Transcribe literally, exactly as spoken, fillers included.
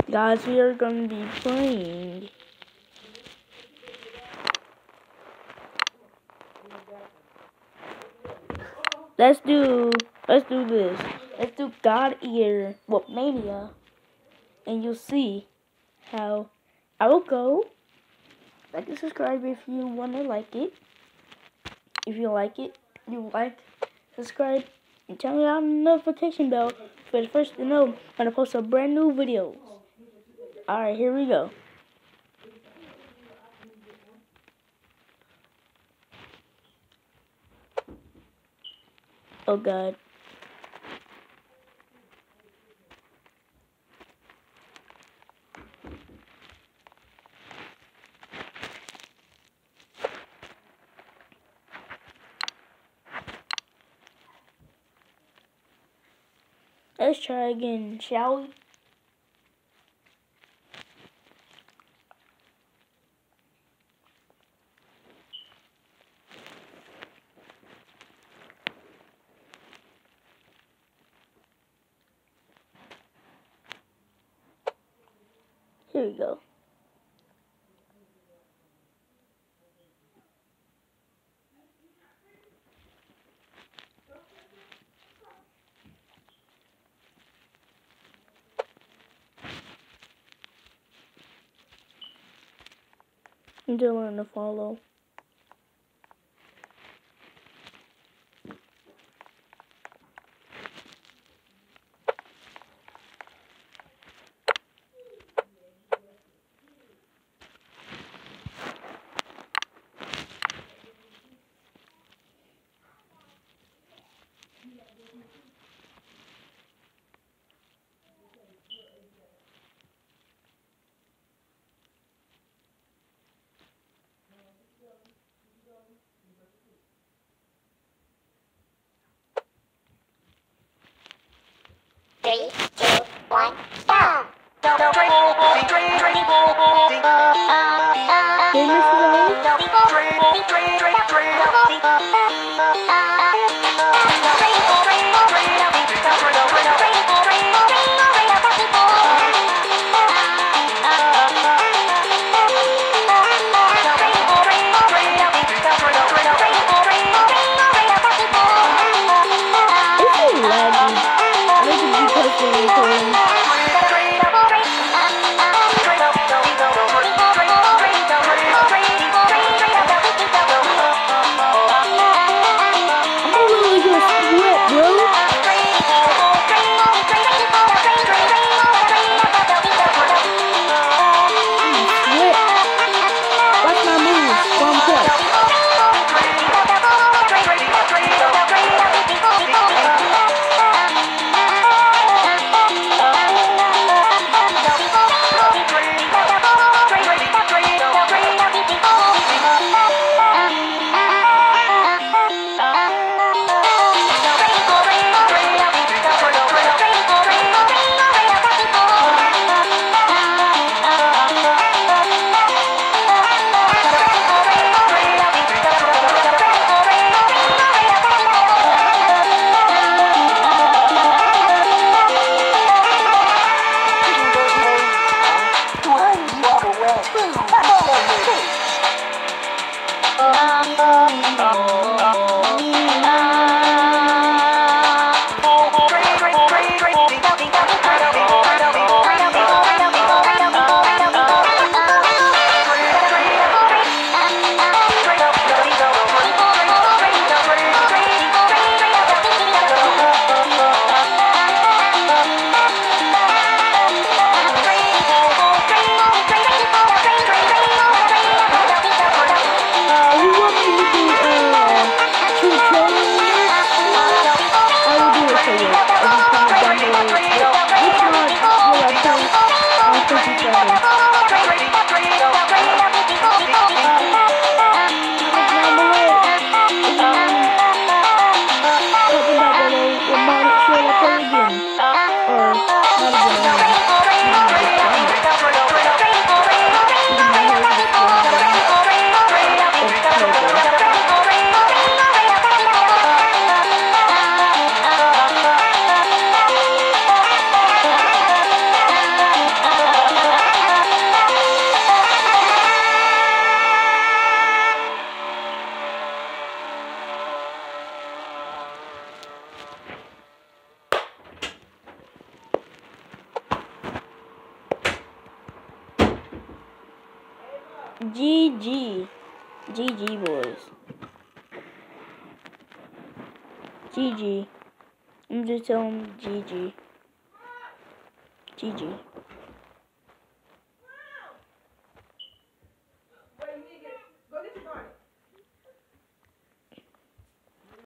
Guys, we are going to be playing Let's do let's do this. Let's do God Eater what Mania, and you'll see how I will go. Like and subscribe if you wanna like it. If you like it, you like, subscribe, and turn on the notification bell for the first to know when I post a brand new videos. Alright, here we go. Oh God. Let's try again, shall we? Here we go. I'm just learning to follow. Three, two, one, stop! G G. G G, boys. G G. I'm just telling G G. G G.